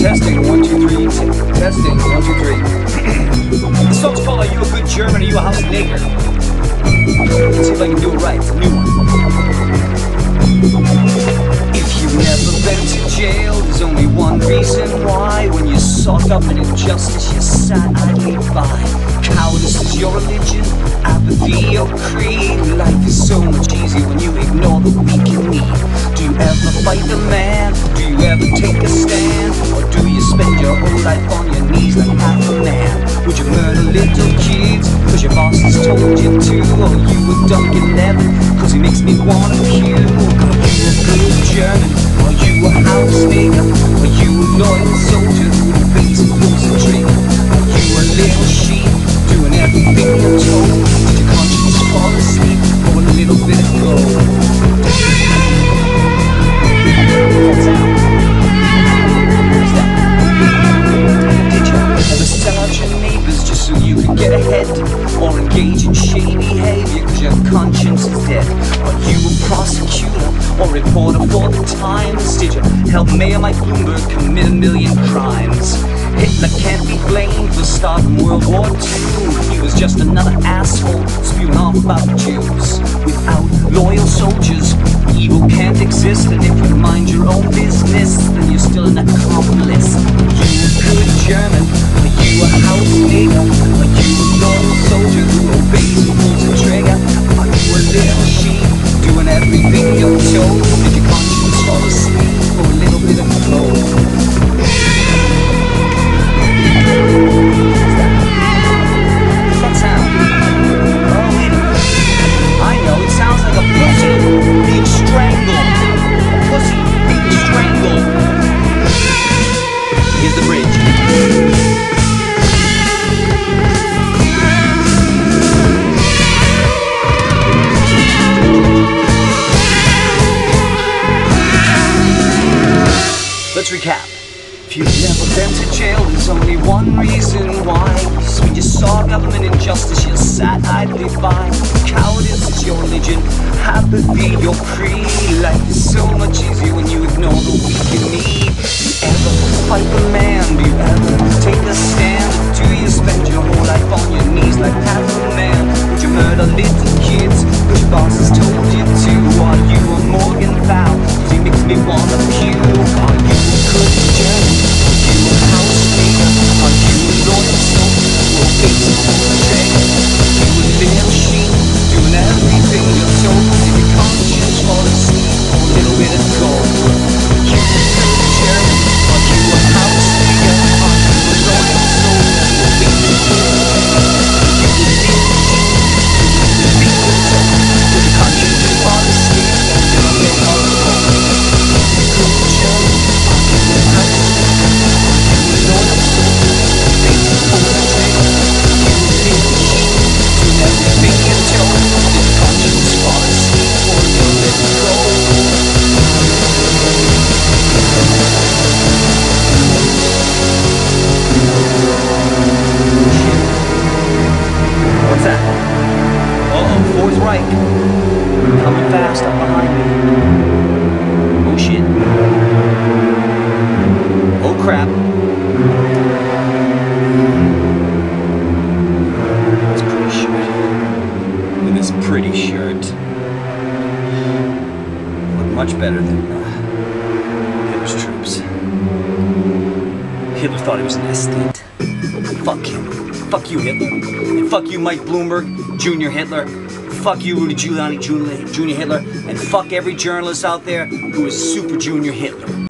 Testing, 1, 2, 3. Testing, 1, 2, 3. This song's called Are You a Good German? Are You a House Nigger? Let's see if I can do it right. It's a new one. If you've never been to jail, there's only one reason why. When you saw government injustice, you sat idly by. Cowardice is your religion, apathy your creed. Life is so much easier when you ignore the weak in need. Do you ever fight the man? Do you ever take a stand? Or do you spend your whole life on your knees like half a man? Would you murder little kids cause your boss has told you to? Or you a DUNCAN LEVIN cause he makes me wanna puke? Are you a good German? Are you a house nigger? Are you a loyal soldier who obeys and pulls the trigger? Are you a little sheep doing everything you're told? Did your conscience fall asleep or a little bit of gold? Did you ever sell out your neighbors just so you could get ahead? Or engage in shady behavior cause your conscience is dead? Are you a prosecutor or reporter for the Times? Did you help Mayor Mike Bloomberg commit a million crimes? Hitler can't be blamed for starting World War II. He was just another asshole spewing off about the Jews. Without loyal soldiers, evil can't exist. And if you mind your own business, then you're still an accomplice. Are you a good German? Are you a house nigger? Are you a loyal soldier who obeys and pulls the trigger? Are you a little sheep doing everything you're told? Did your conscience fall asleep for a little bit of gold? That sound? Oh, wait a minute. I know, it sounds like a pussy being strangled. A pussy being strangled. Here's the bridge. Let's recap. If you've never been to jail, there's only one reason why. Cause when you saw government injustice, you sat idly by. Cowardice is your religion, apathy your creed. Life is so much easier when you ignore the weak in need. Do you ever fight the man? Do you ever take a stand? Do you spend your whole life on your knees like half a man? Would you murder little kids cause your boss has told you to? Are you a Morgan Fowl cause he makes me wanna puke? Are you a good German? Are you a house nigger? Are you a loyal soldier who obeys and pulls the trigger? Are you a little sheep doing everything you're told? Did your conscience fall asleep for a little bit of gold? Are you a good German? Are you a house nigger? Are you a loyal soldier who obeys and pulls the trigger? Are you a little sheep doing everything you're told? Did your conscience fall asleep for a little bit of gold? Are you a good German? Are you a house nigger? Are you a loyal soldier who obeys and pulls the trigger? Are you a little sheep doing everything you're told? Did your conscience fall asleep for a little bit of gold? What's that? Uh-oh, Fourth Reich. Coming fast up behind me. Oh shit. Oh crap. That's a pretty shirt. Look at this pretty shirt. Look much better than Hitler's troops. Hitler thought he was an estate. Fuck him. Fuck you, Hitler. And fuck you, Mike Bloomberg, Junior Hitler. Fuck you, Rudy Giuliani, Junior Hitler. And fuck every journalist out there who is Super Junior Hitler.